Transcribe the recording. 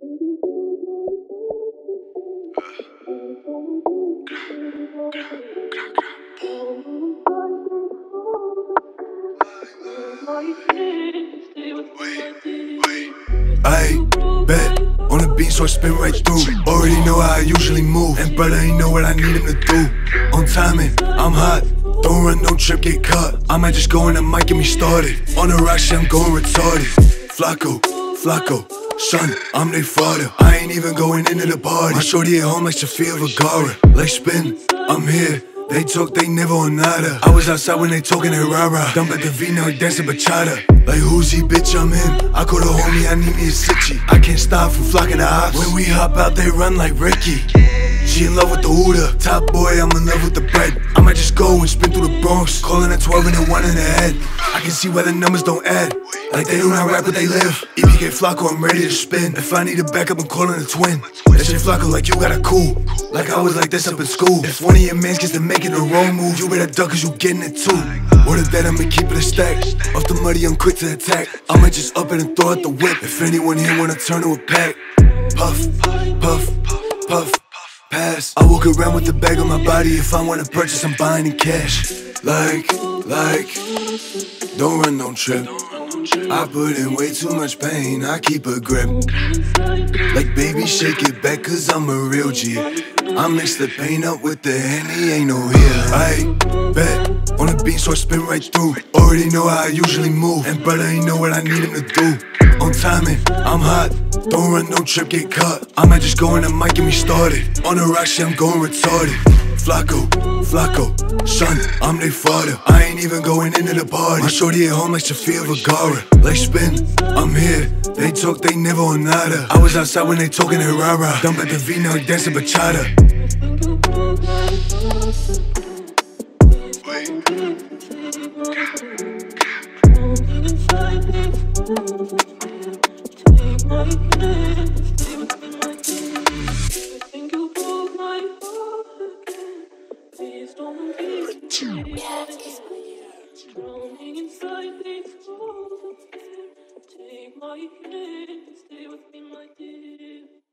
Ayy, bet on the beat, so I spin right through. Already know how I usually move, and brother ain't know what I need him to do. On timing, I'm hot. Don't run, no trip, get caught. I might just go in the mic, get me started. On the rock shit, I'm going retarded. Flaco, Flaco, son, I'm their father. I ain't even going into the party. My shorty at home like Sofia Vergara. Like spin, I'm here. They talk, they never on nada. I was outside when they talking that rah-rah. Dump at the V, now he dancing bachata. Like who's he, bitch, I'm him. I call the homie, I need me a sitchy. I can't stop from flocking the ops. When we hop out, they run like Ricky. She in love with the Huda. Top boy, I'm in love with the bread. I might just go and spin through the Bronx, calling a 12 and a 1 in the head. I can see why the numbers don't add. Like they do not rap, but they live. EPK Flaco, I'm ready to spin. If I need a backup, I'm calling a twin. That shit Flaco like you got a cool. Like I was like this up in school. If one of your mans gets to making the wrong move, you better duck cause you getting it too. Or the that, I'ma keep it a stack. Off the muddy, I'm quick to attack. I might just up it and throw out the whip. If anyone here wanna turn to a pack. Puff, puff, puff, pass. I walk around with the bag on my body. If I wanna purchase, I'm buying in cash. Like, don't run, don't trip. I put in way too much pain, I keep a grip. Like baby, shake it back cause I'm a real G. I mix the pain up with the Henny, ain't no here. I bet on the beat, so I spin right through. Already know how I usually move, and brother ain't know what I need him to do. On timing, I'm hot. Don't run, no trip, get caught. I might just go in the mic, get me started. On the rock shit, I'm going retarded. Flaco, Flaco, son, I'm their father. I ain't even going into the party. My shorty at home like Sofia Vergara. Like spin, I'm here. They talk, they never on nada. I was outside when they talking that rah-rah. Dump at the V, now he dancing bachata. Drowning inside these walls of fear. Take my hand, stay with me, my dear.